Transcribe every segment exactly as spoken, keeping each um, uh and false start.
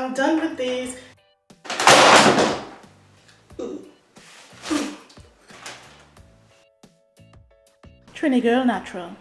I'm done with these. Ooh. TriniGirlNatural.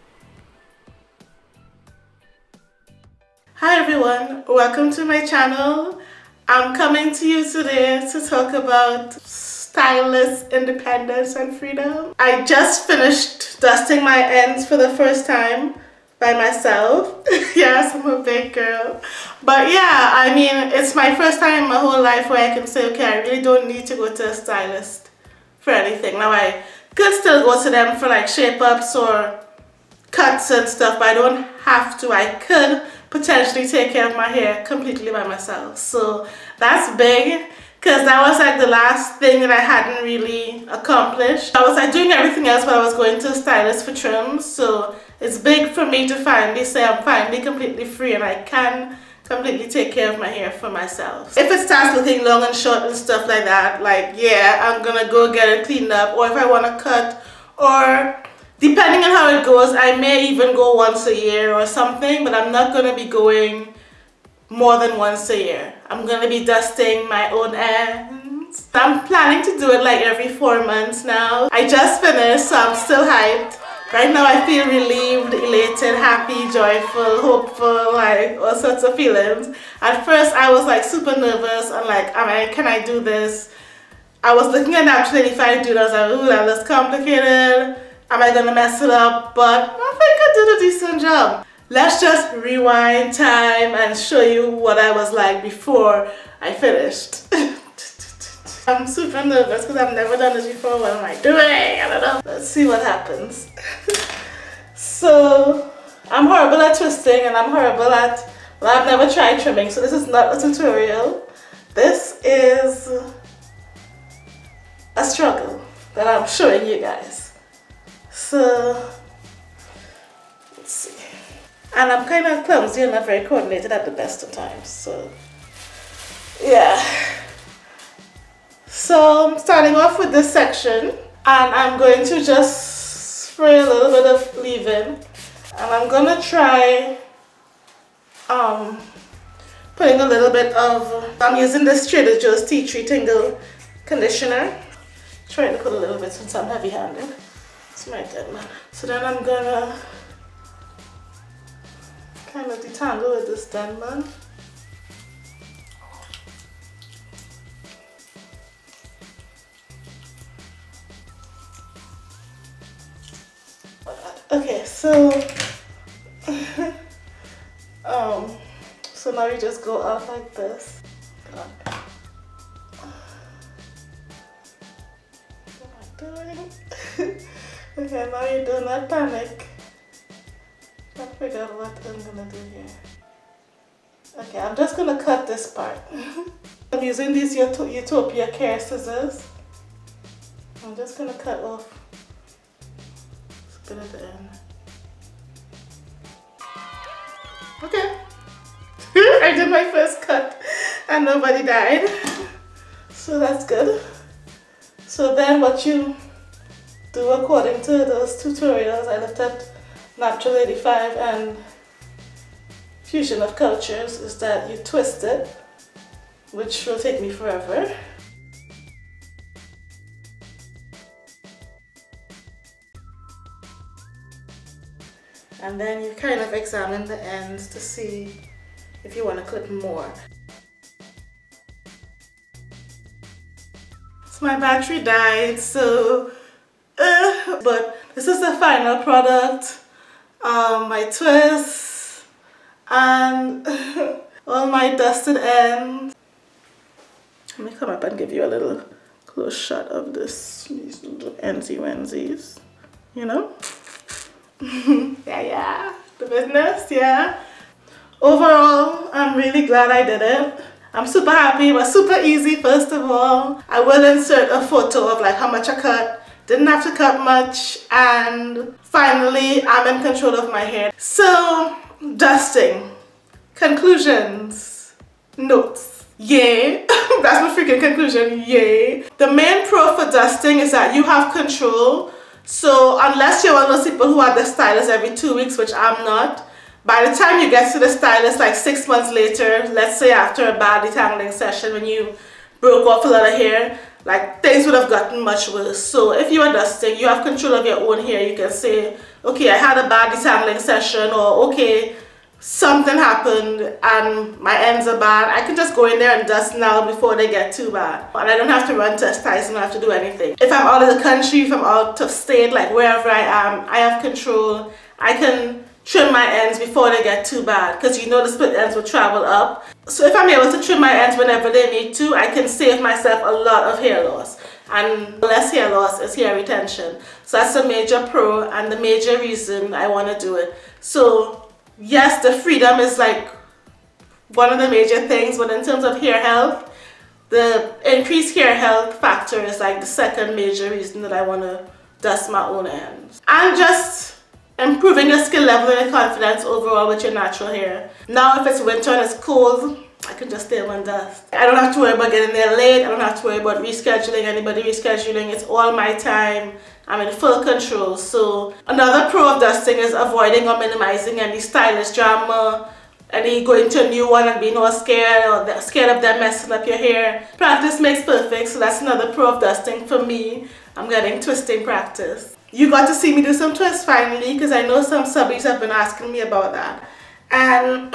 Hi everyone, welcome to my channel. I'm coming to you today to talk about stylist independence and freedom. I just finished dusting my ends for the first time by myself. Yes, I'm a big girl. But yeah, I mean, it's my first time in my whole life where I can say, okay, I really don't need to go to a stylist for anything. Now I could still go to them for like shape-ups or cuts and stuff, but I don't have to. I could potentially take care of my hair completely by myself. So that's big, because that was like the last thing that I hadn't really accomplished. I was like doing everything else, but I was going to a stylist for trims. So it's big for me to finally say I'm finally completely free and I can completely take care of my hair for myself. If it starts looking long and short and stuff like that, like yeah, I'm gonna go get it cleaned up, or if I want to cut, or depending on how it goes, I may even go once a year or something, but I'm not gonna be going more than once a year. I'm gonna be dusting my own ends. I'm planning to do it like every four months now. I just finished, so I'm still hyped. Right now I feel relieved, elated, happy, joyful, hopeful, like all sorts of feelings. At first I was like super nervous and like, am I, can I do this? I was looking at Natural eighty-five dude, I was like, ooh, that looks complicated. Am I gonna mess it up? But I think I did a decent job. Let's just rewind time and show you what I was like before I finished. I'm super nervous because I've never done this before. What am I doing? I don't know. Let's see what happens. So, I'm horrible at twisting and I'm horrible at, well, I've never tried trimming, so this is not a tutorial. This is a struggle that I'm showing you guys. So, let's see. And I'm kind of clumsy and not very coordinated at the best of times, so yeah. So I'm starting off with this section, and I'm going to just spray a little bit of leave-in, and I'm gonna try um, putting a little bit of, I'm using this Trader Joe's Tea Tree Tingle conditioner. Trying to put a little bit since I'm heavy-handed. It's my dead man. So then I'm gonna kind of detangle with this dead man. Okay, so um, so now you just go out like this. God. What am I doing? Okay, now you do not panic. Can't figure out what I'm gonna do here. Okay, I'm just gonna cut this part. I'm using these Utopia Care scissors. I'm just gonna cut off a bit at the end. Okay. I did my first cut and nobody died. So that's good. So then what you do according to those tutorials, I looked at Natural eighty-five and Fusion of Cultures, is that you twist it, which will take me forever. And then you kind of examine the ends to see if you want to clip more. So my battery died, so uh, but this is the final product. Um, my twists and all my dusted ends. Let me come up and give you a little close shot of this, these little endsy wensies, you know? yeah, yeah, the business, yeah. Overall, I'm really glad I did it. I'm super happy. It was super easy, first of all. I will insert a photo of like how much I cut. Didn't have to cut much, and finally I'm in control of my hair. So, dusting. Conclusions. Notes. Yay. That's my freaking conclusion. Yay. The main pro for dusting is that you have control. So unless you're one of those people who are the stylist every two weeks, which I'm not, By the time you get to the stylist, like six months later, let's say after a bad detangling session when you broke off a lot of hair, like things would have gotten much worse. So if you are dusting, you have control of your own hair. You can say, okay, I had a bad detangling session, or okay, something happened and my ends are bad. I can just go in there and dust now before they get too bad. And I don't have to run to a stylist, I don't have to do anything. If I'm out of the country, if I'm out of state, like wherever I am, I have control. I can trim my ends before they get too bad, because you know the split ends will travel up. So if I'm able to trim my ends whenever they need to, I can save myself a lot of hair loss. And less hair loss is hair retention. So that's a major pro and the major reason I want to do it. So yes, the freedom is like one of the major things, but in terms of hair health, the increased hair health factor is like the second major reason that I want to dust my own ends. And just improving your skill level and your confidence overall with your natural hair. Now if it's winter and it's cold, I can just stay home and dust. I don't have to worry about getting there late. I don't have to worry about rescheduling, anybody rescheduling. It's all my time. I'm in full control. So another pro of dusting is avoiding or minimizing any stylist drama, any going to a new one and being all scared or scared of them messing up your hair. Practice makes perfect, so that's another pro of dusting for me. I'm getting twisting practice. You got to see me do some twists finally, because I know some subbies have been asking me about that. And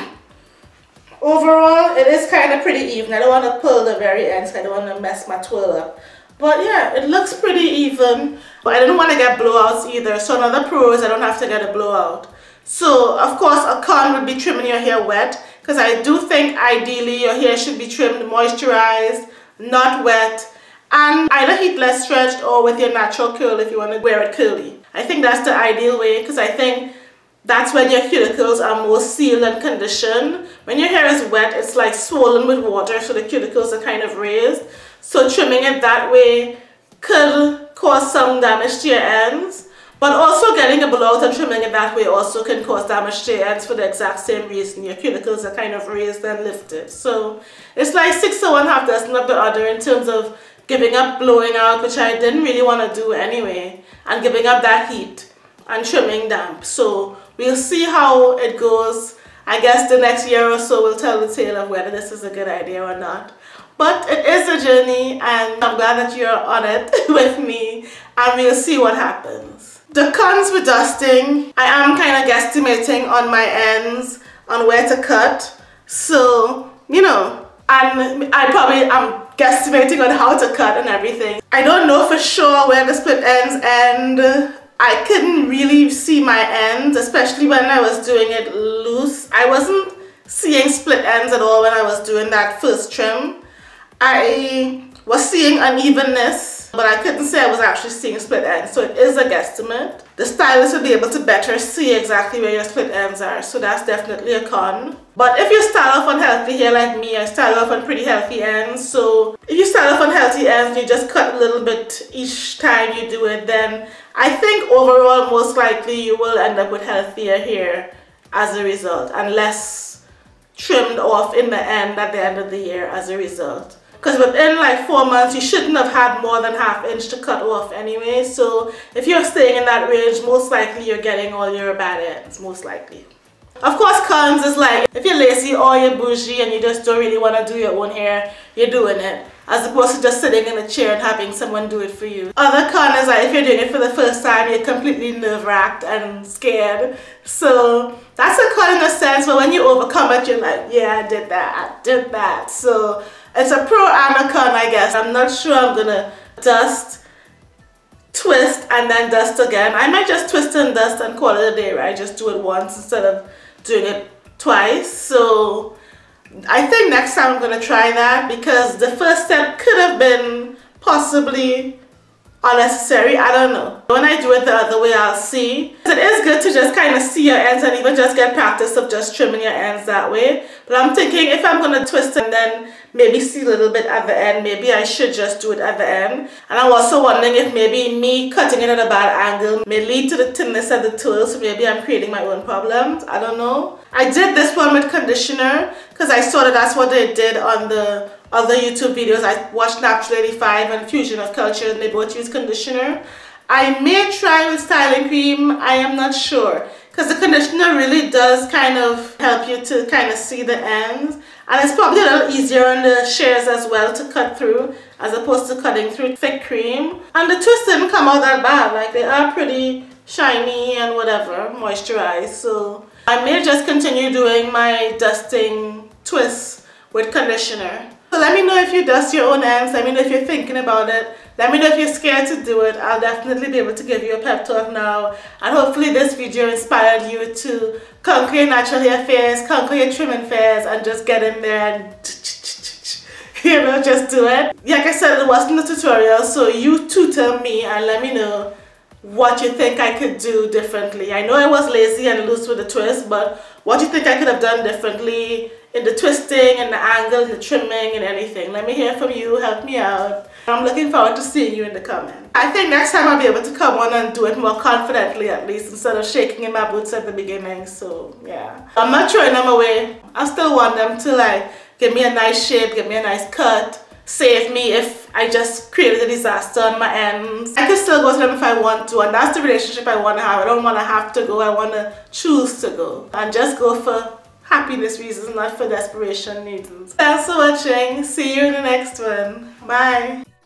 overall, it is kind of pretty even. I don't want to pull the very ends, I don't want to mess my twirl up. But yeah, it looks pretty even. But I didn't want to get blowouts either. So another pro is I don't have to get a blowout. So of course a con would be trimming your hair wet, because I do think ideally your hair should be trimmed moisturized, not wet, and either heatless stretched or with your natural curl if you want to wear it curly. I think that's the ideal way, because I think that's when your cuticles are most sealed and conditioned. When your hair is wet, it's like swollen with water, so the cuticles are kind of raised. So trimming it that way could cause some damage to your ends, but also getting a blowout and trimming it that way also can cause damage to your ends for the exact same reason. Your cuticles are kind of raised and lifted. So it's like six of one, half dozen of the other in terms of giving up blowing out, which I didn't really want to do anyway, and giving up that heat and trimming damp. So we'll see how it goes. I guess the next year or so will tell the tale of whether this is a good idea or not. But it is a journey, and I'm glad that you're on it with me, and we'll see what happens. The cons with dusting, I am kind of guesstimating on my ends on where to cut. So, you know, and I probably am guesstimating on how to cut and everything. I don't know for sure where the split ends end. I couldn't really see my ends, especially when I was doing it loose. I wasn't seeing split ends at all when I was doing that first trim. I was seeing unevenness, but I couldn't say I was actually seeing split ends, so it is a guesstimate. The stylist will be able to better see exactly where your split ends are, so that's definitely a con. But if you start off on healthy hair like me, I start off on pretty healthy ends, so if you start off on healthy ends and you just cut a little bit each time you do it, then I think overall most likely you will end up with healthier hair as a result, and less trimmed off in the end at the end of the year as a result. Because within like four months, you shouldn't have had more than half inch to cut off anyway. So if you're staying in that range, most likely you're getting all your bad ends, most likely. Of course, cons is like, if you're lazy or you're bougie and you just don't really want to do your own hair, you're doing it, as opposed to just sitting in a chair and having someone do it for you. Other con is like, if you're doing it for the first time, you're completely nerve-wracked and scared. So that's a con in a sense, but when you overcome it, you're like, yeah, I did that, I did that. So it's a pro and a con, I guess. I'm not sure I'm gonna dust, twist, and then dust again. I might just twist and dust and call it a day, right? Just do it once instead of doing it twice. So I think next time I'm gonna try that, because the first step could have been possibly unnecessary. I don't know. When I do it the other way, I'll see. It is good to just kind of see your ends and even just get practice of just trimming your ends that way. But I'm thinking if I'm gonna twist and then maybe see a little bit at the end, maybe I should just do it at the end. And I'm also wondering if maybe me cutting it at a bad angle may lead to the thinness of the twirl, so maybe I'm creating my own problems. I don't know. I did this one with conditioner because I saw that that's what they did on the other YouTube videos. I watched Natural eighty-five and Fusion of Culture, and they both use conditioner. I may try with styling cream, I am not sure. Because the conditioner really does kind of help you to kind of see the ends. And it's probably a little easier on the shears as well to cut through as opposed to cutting through thick cream. And the twists didn't come out that bad. Like, they are pretty shiny and whatever, moisturized. So I may just continue doing my dusting twists with conditioner. So let me know if you dust your own ends. Let me know if you're thinking about it. Let me know if you're scared to do it. I'll definitely be able to give you a pep talk now. And hopefully this video inspired you to conquer your natural hair fears, conquer your trimming fears, and just get in there and, you know, just do it. Like I said, it wasn't a tutorial, so you tutor me and let me know what you think I could do differently. I know I was lazy and loose with the twist, but what do you think I could have done differently in the twisting and the angle and the trimming and anything? Let me hear from you. Help me out. I'm looking forward to seeing you in the comments. I think next time I'll be able to come on and do it more confidently, at least, instead of shaking in my boots at the beginning. So yeah, I'm not throwing them away. I still want them to like give me a nice shape, give me a nice cut, save me if I just created a disaster on my ends. I can still go to them if I want to, and that's the relationship I want to have. I don't want to have to go, I want to choose to go and just go for happiness reasons, not for desperation reasons. Thanks for watching. See you in the next one. Bye.